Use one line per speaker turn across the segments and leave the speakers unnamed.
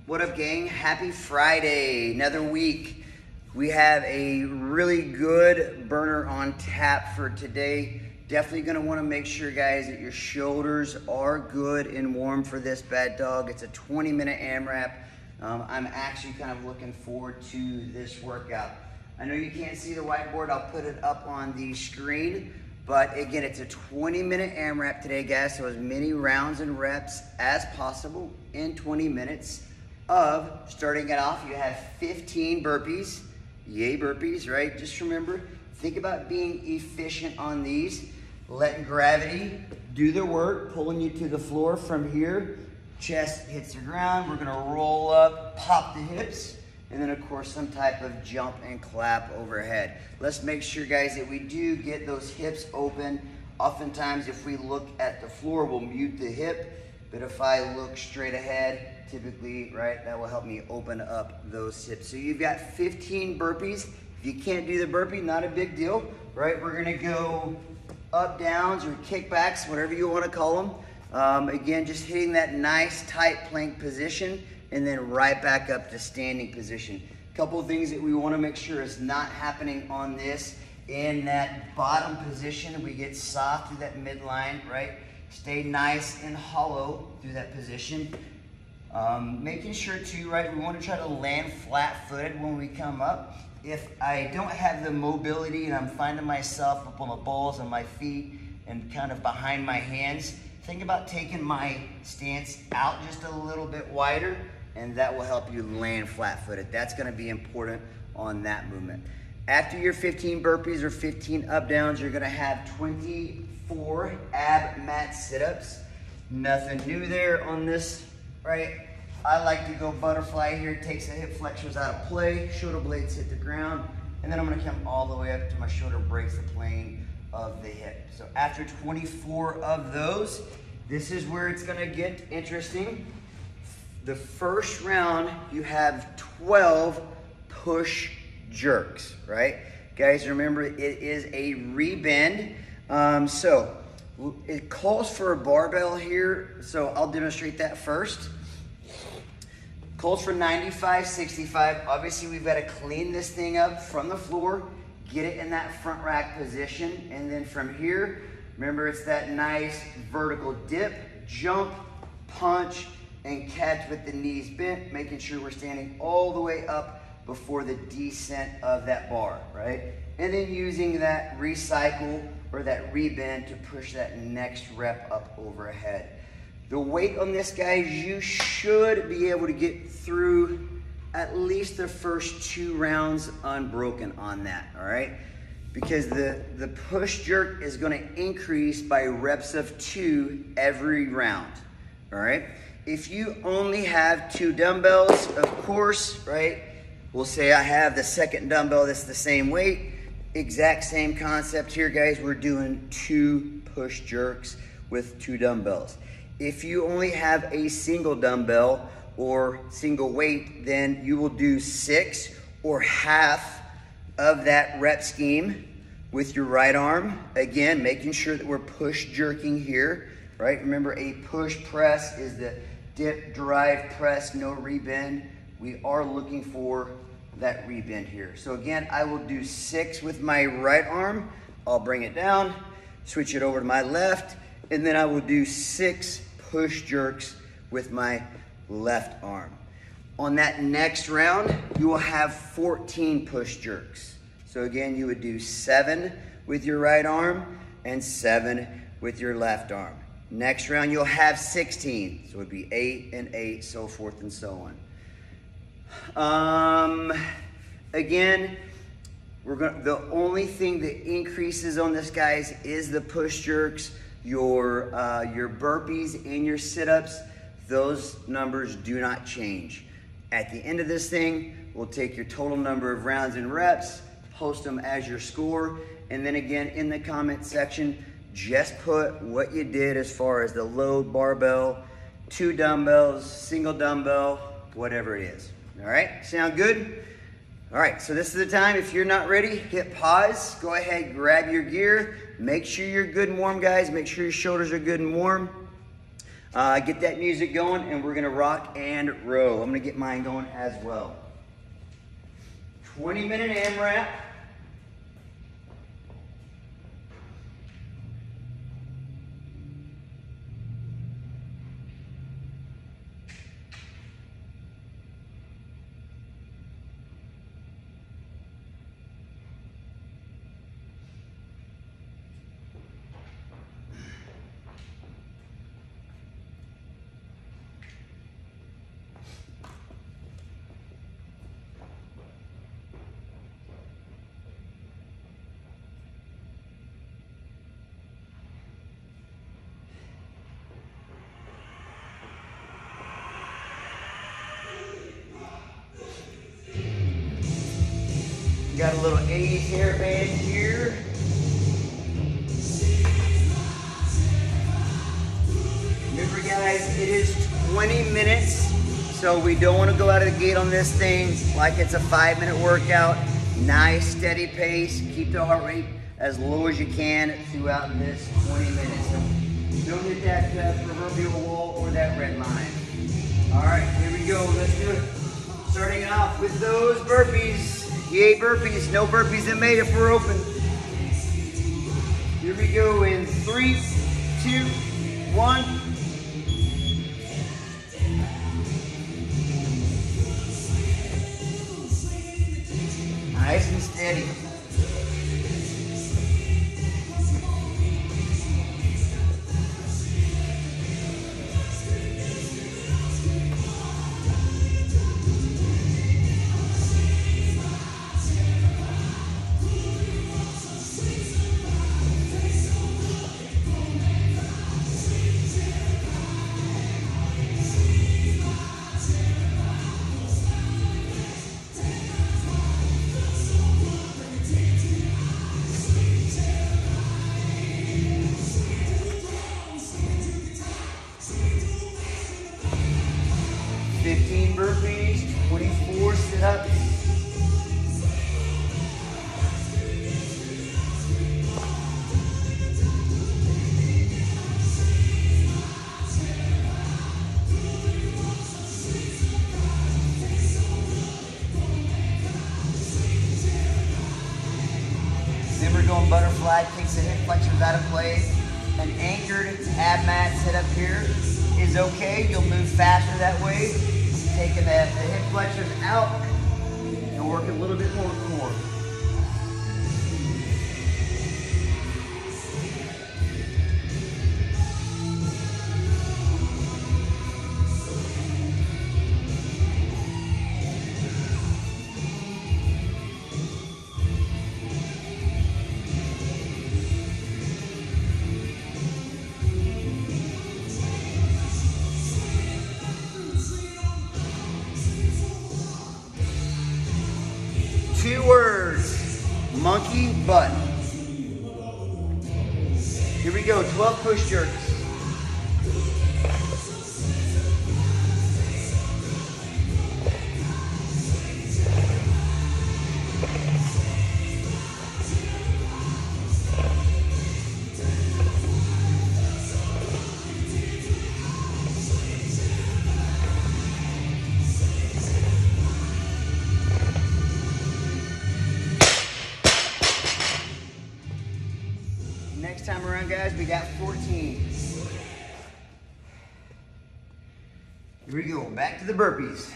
What up, gang? Happy Friday, another week. We have a really good burner on tap for today. Definitely gonna wanna make sure, guys, that your shoulders are good and warm for this bad dog. It's a 20-minute AMRAP. I'm actually kind of looking forward to this workout. I know you can't see the whiteboard. I'll put it up on the screen. But again, it's a 20-minute AMRAP today, guys. So as many rounds and reps as possible in 20 minutes of starting it off. You have 15 burpees. Yay, burpees, right? Just remember, think about being efficient on these. Letting gravity do the work, pulling you to the floor from here. Chest hits the ground. We're gonna roll up, pop the hips. And then, of course, some type of jump and clap overhead. Let's make sure, guys, that we do get those hips open. Oftentimes, if we look at the floor, we'll mute the hip. But if I look straight ahead, typically, right, that will help me open up those hips. So you've got 15 burpees. If you can't do the burpee, not a big deal, right? We're gonna go up, downs, or kickbacks, whatever you wanna call them. Again, just hitting that nice tight plank position, and then right back up to standing position. A couple of things that we want to make sure is not happening on this. In that bottom position, we get soft through that midline, right? Stay nice and hollow through that position. Making sure too, right, we want to try to land flat-footed when we come up. If I don't have the mobility and I'm finding myself up on the balls of my feet and kind of behind my hands, think about taking my stance out just a little bit wider, and that will help you land flat-footed. That's gonna be important on that movement. After your 15 burpees or 15 up downs, you're gonna have 24 ab mat sit-ups. Nothing new there on this, right? I like to go butterfly here. Takes the hip flexors out of play, shoulder blades hit the ground, and then I'm gonna come all the way up to my shoulder breaks the plane of the hip. So after 24 of those, this is where it's gonna get interesting. The first round, you have 12 push jerks, right? Guys, remember, it is a rebend. So it calls for a barbell here, so I'll demonstrate that first. Calls for 95, 65. Obviously, we've got to clean this thing up from the floor, get it in that front rack position, and then from here, remember, it's that nice vertical dip, jump, punch, and catch with the knees bent, making sure we're standing all the way up before the descent of that bar, right? And then using that recycle or that rebend to push that next rep up overhead. The weight on this, guys, you should be able to get through at least the first 2 rounds unbroken on that, all right? Because the push jerk is gonna increase by reps of 2 every round, all right? If you only have 2 dumbbells, of course, right? We'll say I have the second dumbbell that's the same weight. Exact same concept here, guys. We're doing 2 push jerks with 2 dumbbells. If you only have a single dumbbell or single weight, then you will do 6 or half of that rep scheme with your right arm. Again, making sure that we're push jerking here, right? Remember, a push press is the dip, drive, press, no rebend. We are looking for that rebend here. So again, I will do 6 with my right arm. I'll bring it down, switch it over to my left, and then I will do 6 push jerks with my left arm. On that next round, you will have 14 push jerks. So again, you would do 7 with your right arm and 7 with your left arm. Next round, you'll have 16. So it would be 8 and 8, so forth and so on. Again, the only thing that increases on this, guys, is the push jerks. Your burpees and your sit-ups, those numbers do not change. At the end of this thing, we'll take your total number of rounds and reps, post them as your score, and then again, in the comment section, just put what you did as far as the load, barbell, 2 dumbbells, single dumbbell, whatever it is. All right, sound good? All right, so this is the time. If you're not ready, hit pause. Go ahead, grab your gear. Make sure you're good and warm, guys. Make sure your shoulders are good and warm. Get that music going and we're gonna rock and roll. I'm gonna get mine going as well. 20-minute AMRAP. Got a little 80s hairband here. Remember guys, it is 20 minutes, so we don't want to go out of the gate on this thing like it's a 5-minute workout. Nice steady pace, keep the heart rate as low as you can throughout this 20 minutes. Don't hit that proverbial wall or that red line. All right, here we go, let's do it. Starting off with those burpees. Yay burpees, no burpees in May if we're open. Here we go in 3, 2, 1. Nice and steady. Burpees, 24 sit-ups. Then we're going butterfly, takes the hip flexors out of play. An anchored ab mat set up here is okay. You'll move faster that way. Taking the hip flexors out and work a little bit more core. Two words, monkey butt. Here we go, 12 push jerks. Next time around, guys, we got 14. Here we go, back to the burpees.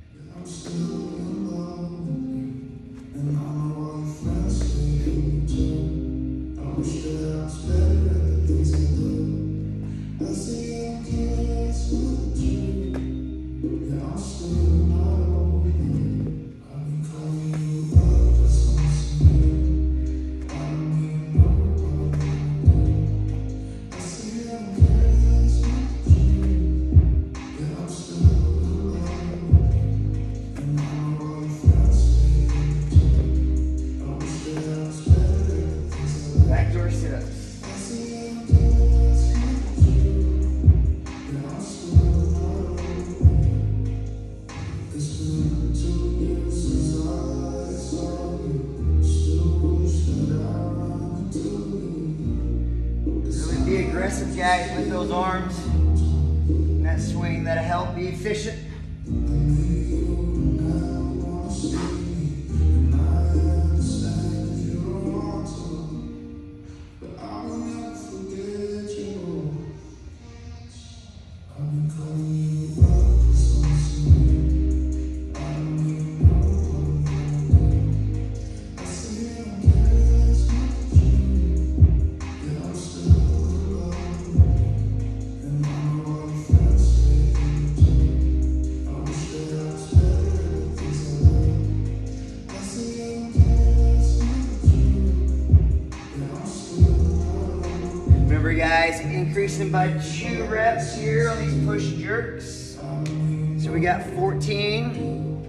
And I know I'm fast,
those arms and that swing. That'll help be efficient. Remember guys, increasing by 2 reps here on these push jerks. So we got 14.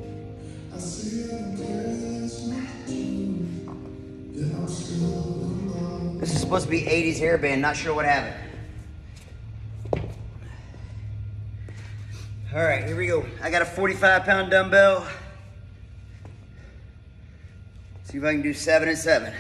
This is supposed to be 80s hairband, not sure what happened. All right, here we go. I got a 45-pound dumbbell. See if I can do 7 and 7.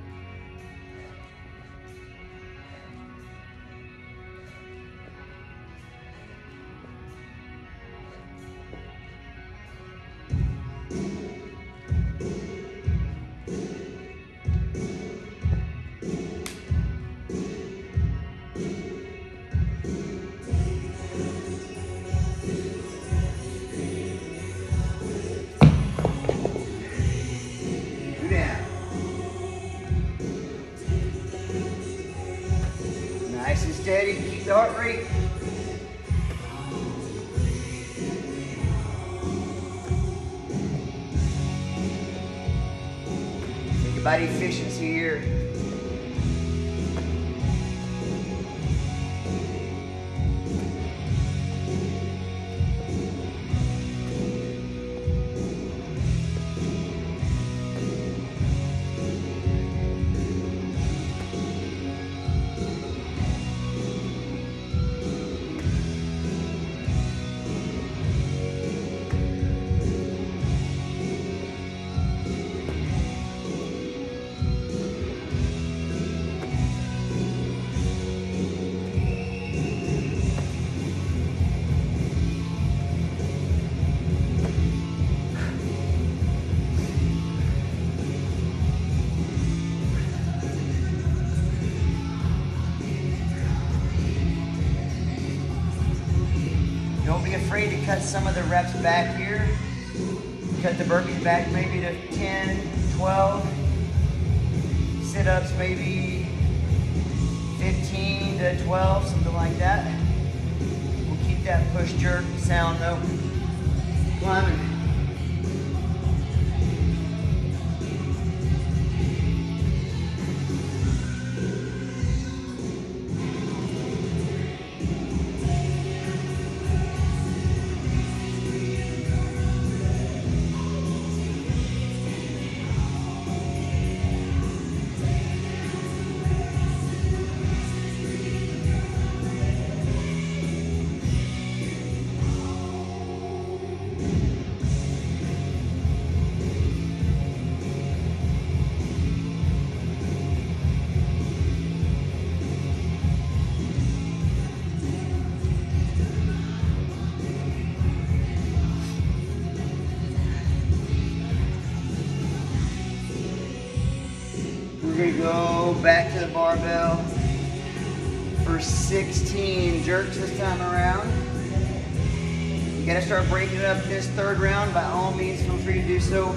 Nice and steady, keep the heart rate. Think about efficiency here. Don't be afraid to cut some of the reps back here. Cut the burpees back maybe to 10, 12. Sit-ups maybe 15 to 12, something like that. We'll keep that push jerk sound though. Climbing. We're gonna go back to the barbell for 16 jerks this time around. You gotta start breaking it up this third round. By all means, feel free to do so.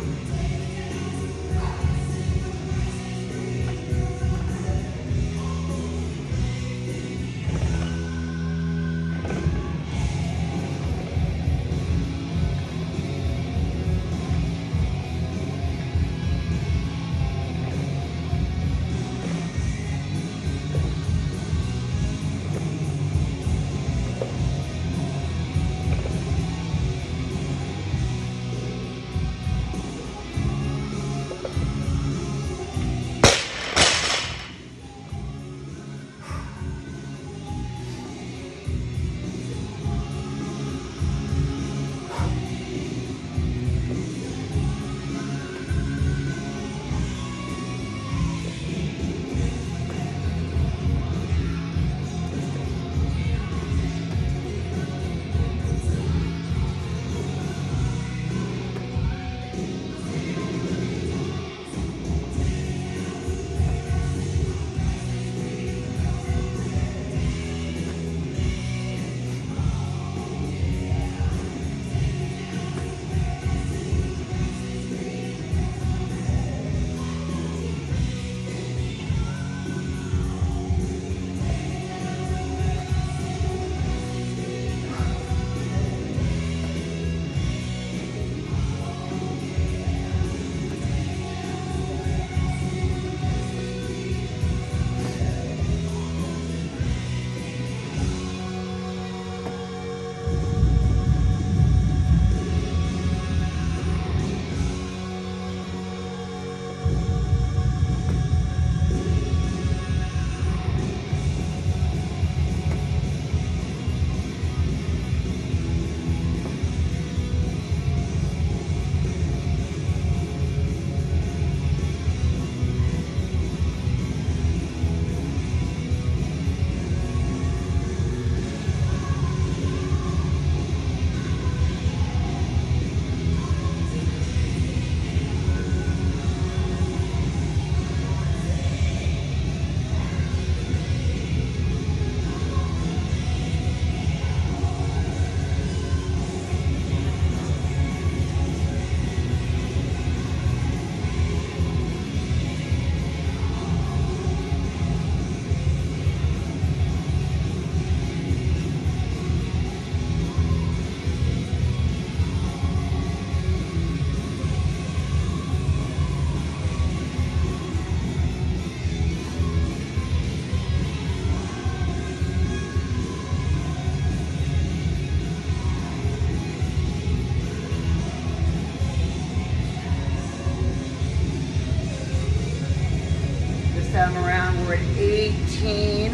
time around, we're at 18.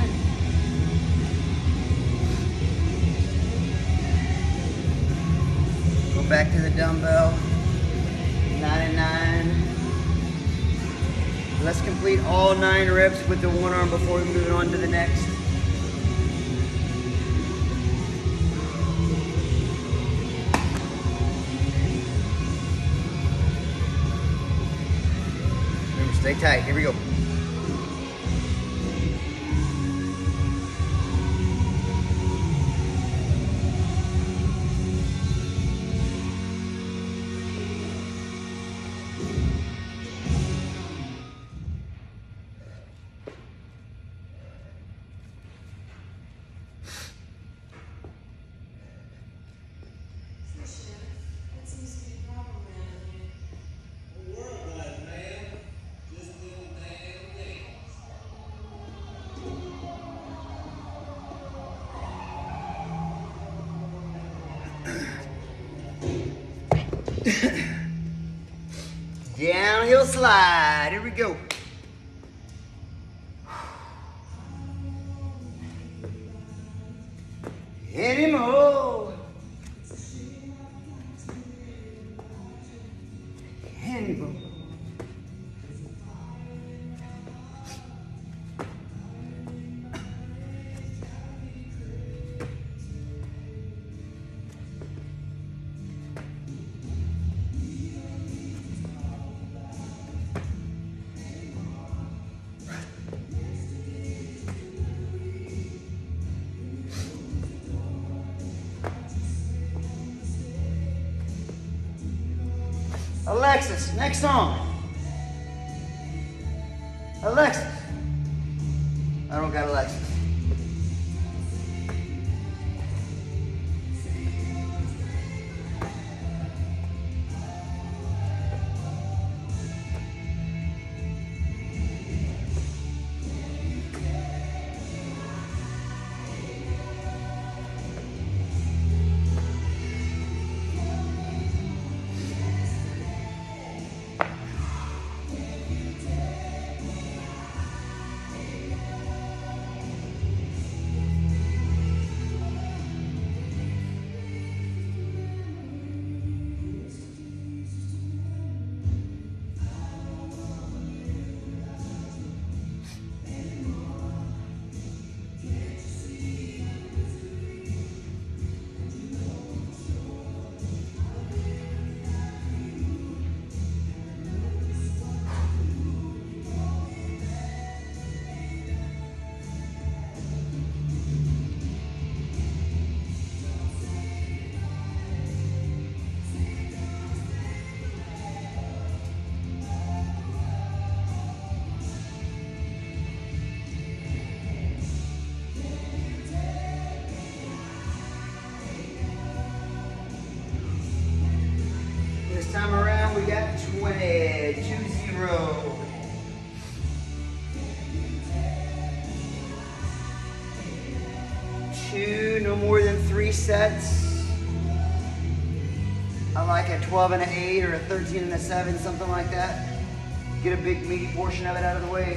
Go back to the dumbbell. 9 and 9. Let's complete all 9 reps with the one arm before we move on to the next. Remember, stay tight. Here we go. Downhill slide. Here we go. Any more? Any more? Alexis, next song. Alexis. I don't got Alexis. Time around, we got 20, 2-0. Two, no more than 3 sets. I like a 12 and an 8 or a 13 and a 7, something like that. Get a big meaty portion of it out of the way.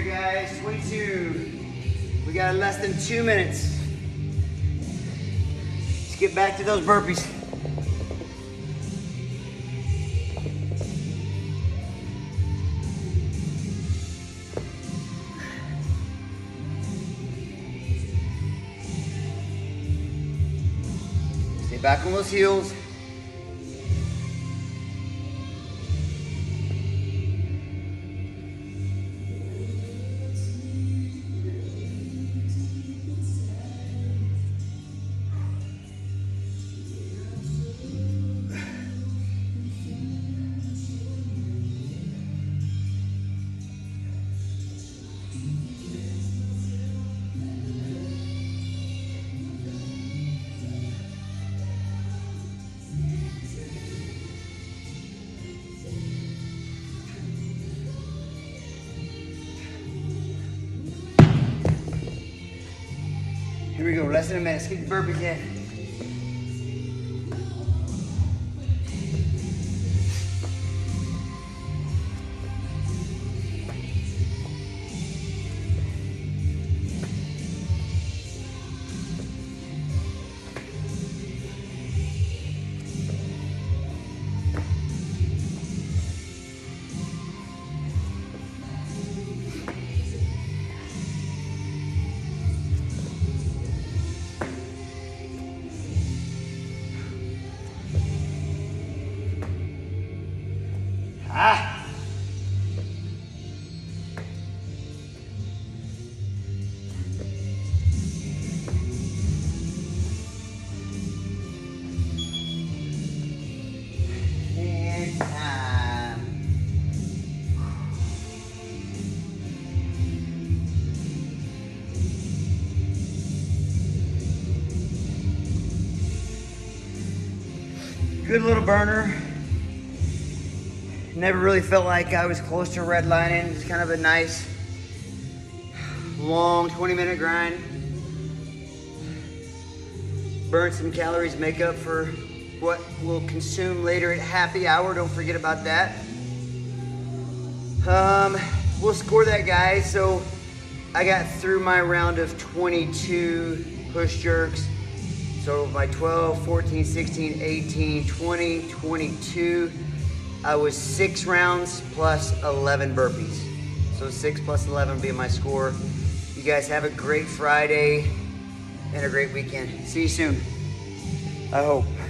guys. 22. We got less than 2 minutes. Let's get back to those burpees. Stay back on those heels. Here we go, less than a minute. Let's get the burpees in. Ah! And time. Good little burner. Never really felt like I was close to redlining. It's kind of a nice, long 20-minute grind. Burn some calories, make up for what we'll consume later at happy hour. Don't forget about that. We'll score that, guys. So I got through my round of 22 push jerks. So my 12, 14, 16, 18, 20, 22. I was 6 rounds plus 11 burpees. So 6 plus 11 being my score. You guys have a great Friday and a great weekend. See you soon, I hope.